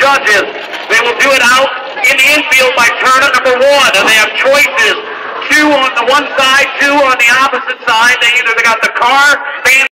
judges. They will do it out in the infield by turner number 1, and they have choices. 2 on the one side, 2 on the opposite side. They either got the car, band